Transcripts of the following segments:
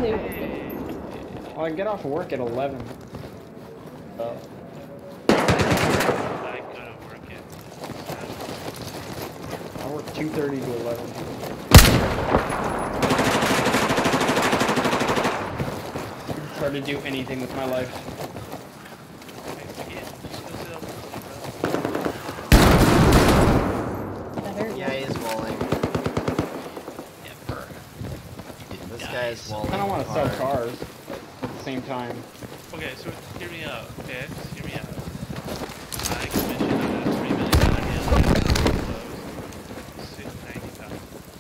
Well, I get off work at 11. So. I go to work at 7. I work 2:30 to 11. It's hard to do anything with my life. Yeah, he's walling. Never. This guy is walling. I don't want to sell cars at the same time. Okay, so hear me out, okay? Just hear me out. I commissioned a $3 million deal that closed. $690,000.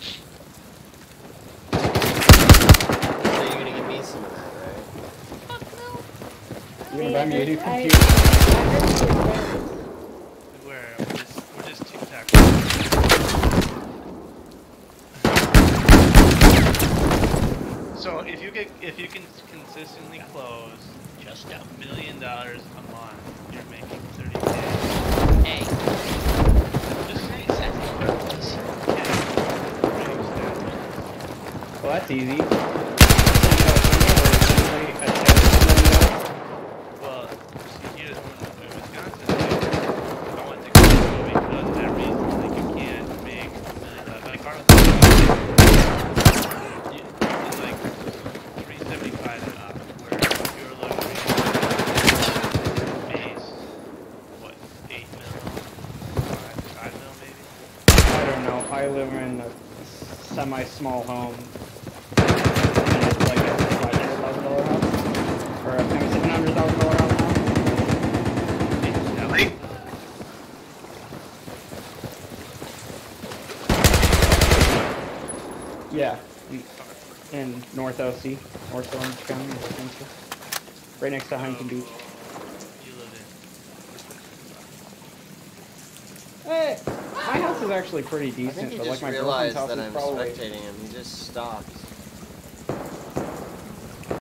So you're gonna give me some of that, right? Fuck no. You gonna buy me a new computer? We're just tic-tac. So if you can consistently close just $1 million a month, you're making $30K. Hey. Just say Well, that's easy. Well, see here in Wisconsin, I went to go because that reason like you can't make $1 million. Like our it's like $375 an hour, where if you're looking base, what, 8 mil, 5 mil maybe? I don't know. I live in a semi-small home. And it's like a $500,000 house. Or a $700,000 house now. Yeah. In North OC, North Orange County, Wisconsin. Right next to Huntington Beach. You live in. Hey, my house is actually pretty I think decent, he but just like my girlfriend's realized house that is I'm probably. spectating him. He just stopped.